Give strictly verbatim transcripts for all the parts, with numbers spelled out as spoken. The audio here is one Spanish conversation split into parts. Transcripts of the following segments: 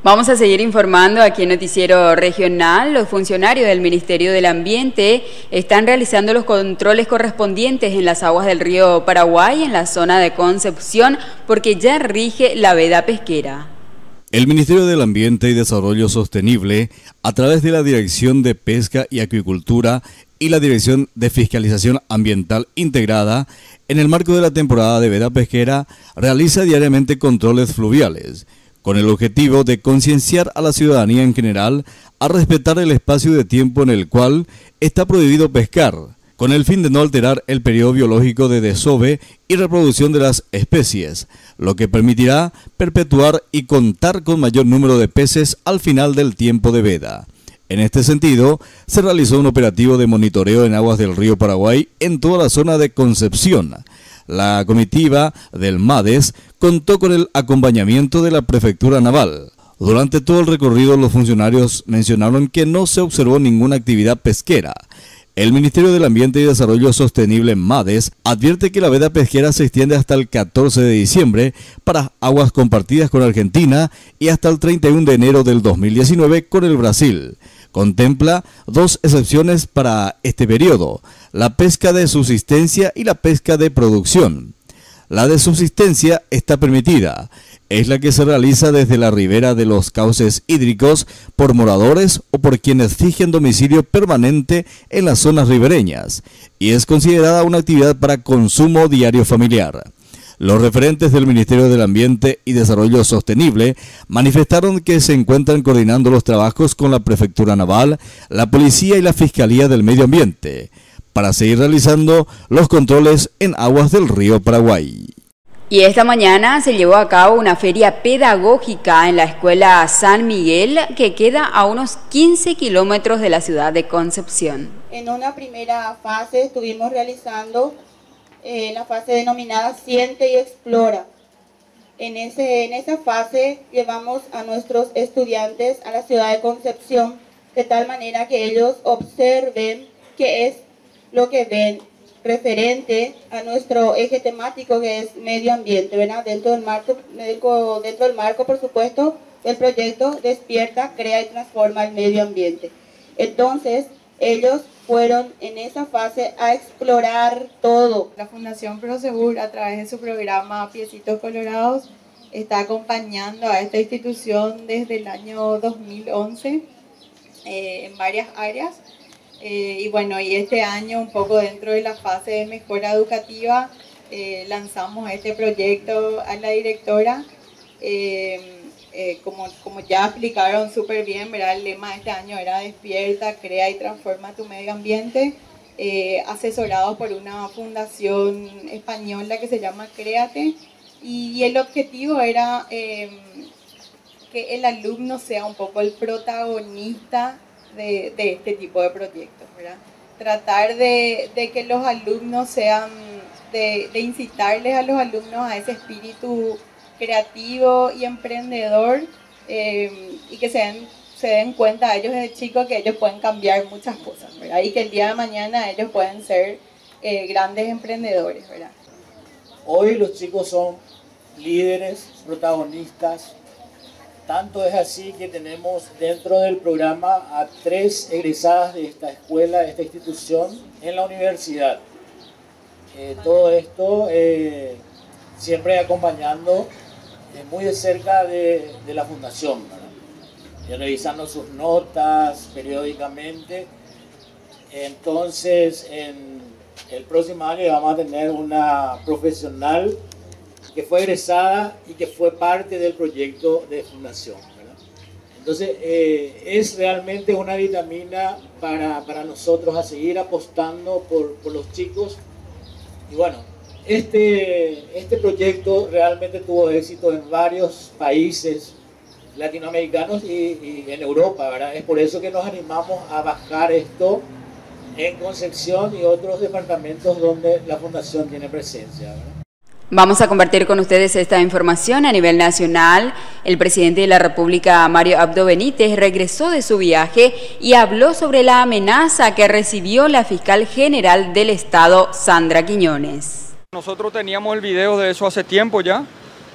Vamos a seguir informando aquí en Noticiero Regional. Los funcionarios del Ministerio del Ambiente están realizando los controles correspondientes en las aguas del río Paraguay, en la zona de Concepción, porque ya rige la veda pesquera. El Ministerio del Ambiente y Desarrollo Sostenible, a través de la Dirección de Pesca y Acuicultura y la Dirección de Fiscalización Ambiental Integrada, en el marco de la temporada de veda pesquera, realiza diariamente controles fluviales, con el objetivo de concienciar a la ciudadanía en general a respetar el espacio de tiempo en el cual está prohibido pescar, con el fin de no alterar el periodo biológico de desove y reproducción de las especies, lo que permitirá perpetuar y contar con mayor número de peces al final del tiempo de veda. En este sentido, se realizó un operativo de monitoreo en aguas del río Paraguay en toda la zona de Concepción. La comitiva del MADES contó con el acompañamiento de la Prefectura Naval. Durante todo el recorrido, los funcionarios mencionaron que no se observó ninguna actividad pesquera. El Ministerio del Ambiente y Desarrollo Sostenible, MADES, advierte que la veda pesquera se extiende hasta el catorce de diciembre para aguas compartidas con Argentina y hasta el treinta y uno de enero del dos mil diecinueve con el Brasil. Contempla dos excepciones para este periodo: la pesca de subsistencia y la pesca de producción. La de subsistencia está permitida, es la que se realiza desde la ribera de los cauces hídricos por moradores o por quienes fijen domicilio permanente en las zonas ribereñas, y es considerada una actividad para consumo diario familiar. Los referentes del Ministerio del Ambiente y Desarrollo Sostenible manifestaron que se encuentran coordinando los trabajos con la Prefectura Naval, la Policía y la Fiscalía del Medio Ambiente para seguir realizando los controles en aguas del río Paraguay. Y esta mañana se llevó a cabo una feria pedagógica en la Escuela San Miguel, que queda a unos quince kilómetros de la ciudad de Concepción. En una primera fase estuvimos realizando eh, la fase denominada Siente y Explora. En, ese, en esa fase llevamos a nuestros estudiantes a la ciudad de Concepción, de tal manera que ellos observen qué es lo que ven referente a nuestro eje temático, que es medio ambiente, ¿verdad? Dentro del marco, dentro del marco, por supuesto, del proyecto Despierta, Crea y Transforma el Medio Ambiente. Entonces, ellos fueron en esa fase a explorar todo. La Fundación Prosegur, a través de su programa Piecitos Colorados, está acompañando a esta institución desde el año dos mil once eh, en varias áreas. Eh, y bueno, y este año, un poco dentro de la fase de mejora educativa, eh, lanzamos este proyecto a la directora. Eh, eh, como, como ya explicaron súper bien, ¿verdad? El lema de este año era Despierta, Crea y Transforma tu Medio Ambiente, eh, asesorados por una fundación española que se llama Créate, y, y el objetivo era eh, que el alumno sea un poco el protagonista De, de este tipo de proyectos, ¿verdad? Tratar de, de que los alumnos sean, de, de incitarles a los alumnos a ese espíritu creativo y emprendedor, eh, y que se den, se den cuenta a ellos desde chicos que ellos pueden cambiar muchas cosas, ¿verdad? Y que el día de mañana ellos pueden ser eh, grandes emprendedores, ¿verdad? Hoy los chicos son líderes, protagonistas. Tanto es así que tenemos dentro del programa a tres egresadas de esta escuela, de esta institución, en la universidad. Eh, todo esto eh, siempre acompañando eh, muy de cerca de, de la fundación, ¿verdad? Y revisando sus notas periódicamente. Entonces, en el próximo año vamos a tener una profesional que fue egresada y que fue parte del proyecto de fundación, ¿verdad? Entonces, eh, es realmente una vitamina para, para nosotros a seguir apostando por, por los chicos. Y bueno, este, este proyecto realmente tuvo éxito en varios países latinoamericanos y, y en Europa, ¿verdad? Es por eso que nos animamos a bajar esto en Concepción y otros departamentos donde la fundación tiene presencia, ¿verdad? Vamos a compartir con ustedes esta información a nivel nacional. El presidente de la República, Mario Abdo Benítez, regresó de su viaje y habló sobre la amenaza que recibió la fiscal general del Estado, Sandra Quiñones. Nosotros teníamos el video de eso hace tiempo ya,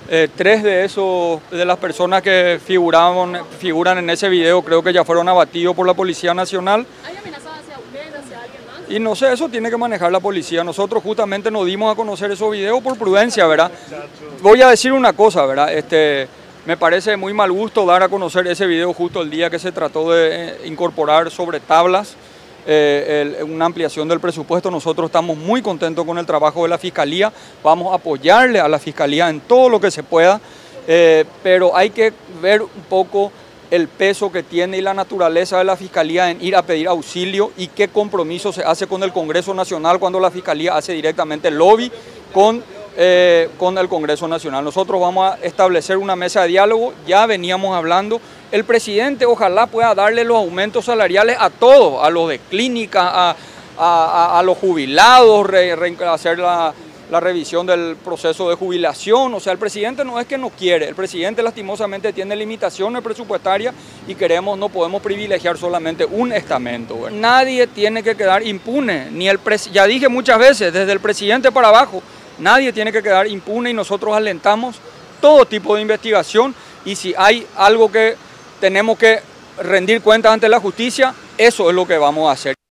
Eh, tres de esos, de las personas que figuraban, figuran en ese video, creo que ya fueron abatidos por la Policía Nacional. ¿Hay amenazas hacia usted, hacia alguien más? Y no sé, eso tiene que manejar la policía. Nosotros justamente nos dimos a conocer esos videos por prudencia, ¿verdad? Voy a decir una cosa, ¿verdad? Este, me parece muy mal gusto dar a conocer ese video justo el día que se trató de incorporar sobre tablas eh, el, una ampliación del presupuesto. Nosotros estamos muy contentos con el trabajo de la Fiscalía. Vamos a apoyarle a la Fiscalía en todo lo que se pueda, eh, pero hay que ver un poco el peso que tiene y la naturaleza de la Fiscalía en ir a pedir auxilio y qué compromiso se hace con el Congreso Nacional cuando la Fiscalía hace directamente lobby con, eh, con el Congreso Nacional. Nosotros vamos a establecer una mesa de diálogo, ya veníamos hablando. El presidente ojalá pueda darle los aumentos salariales a todos, a los de clínica, a, a, a los jubilados, re, re, hacer la... la revisión del proceso de jubilación. O sea, el presidente no es que no quiere, el presidente lastimosamente tiene limitaciones presupuestarias y queremos, no podemos privilegiar solamente un estamento, ¿verdad? Nadie tiene que quedar impune, ni el pres ya dije muchas veces, desde el presidente para abajo, nadie tiene que quedar impune y nosotros alentamos todo tipo de investigación y si hay algo que tenemos que rendir cuentas ante la justicia, eso es lo que vamos a hacer.